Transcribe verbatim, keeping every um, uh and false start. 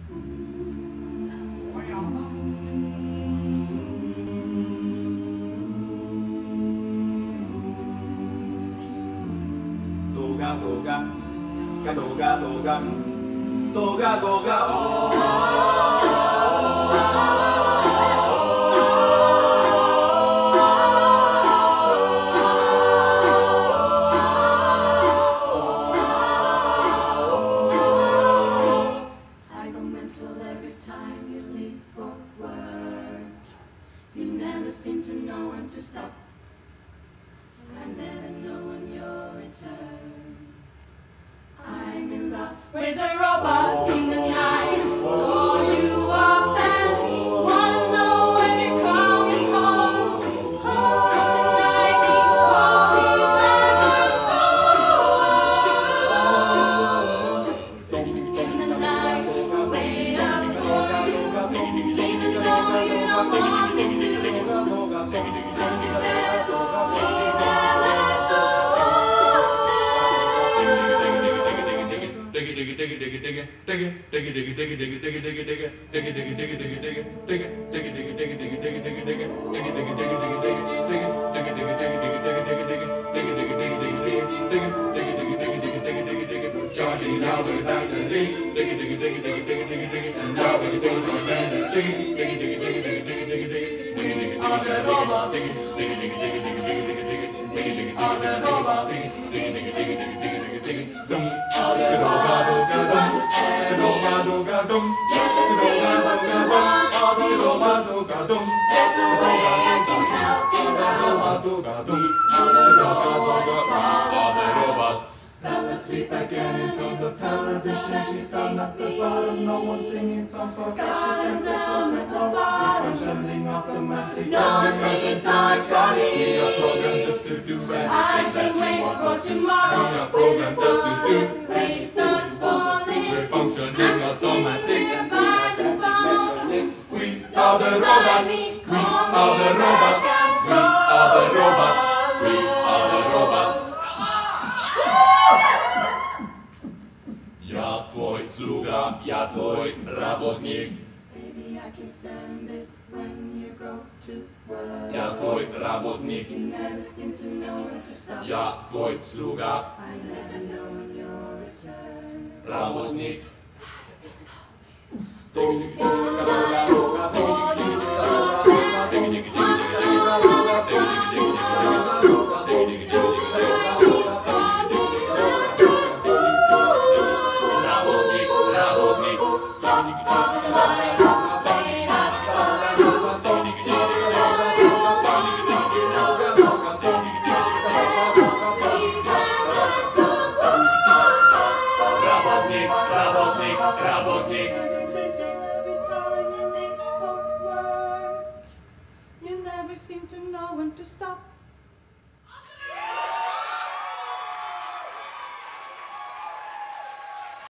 Doga doga, ga doga doga, doga doga. I go mental every time you leave for work. You never seem to know when to stop. I never know when you'll return. I'm in love with a robot in the night. Call you up and wanna know when you're coming home. Oh, tonight we call you back so. In the night, wait up for you, even though you don't want me to. Cause you better leave that light so charging now the battery, and now we feel the energy. We are the robots. We are the robots. Are the robots to understand me? Just to say what you want to see. There's no way I can help you out. Are the robots Are the robots? fell asleep again and on the television she's down at the bottom. No one singing songs for God, I'm down at the we're bottom. functioning automatic. No one singing songs for We are me. programmed just to do anything I that can't you wait want for us to. tomorrow. We are When programmed the just to do. golden rain starts falling. We're functioning I'm sitting automatic. here by the phone. We are the robots. We are the robots. We are the robots. We are the robots. Ja tvoj sluga, ja tvoj rabotnik. Baby, I can stand it when you go to work. Ja tvoj rabotnik. You never seem to know when to stop. Ja tvoj sluga, I never know when you'll return. rabotnik. Every time you leave for work, you never seem to know when to stop.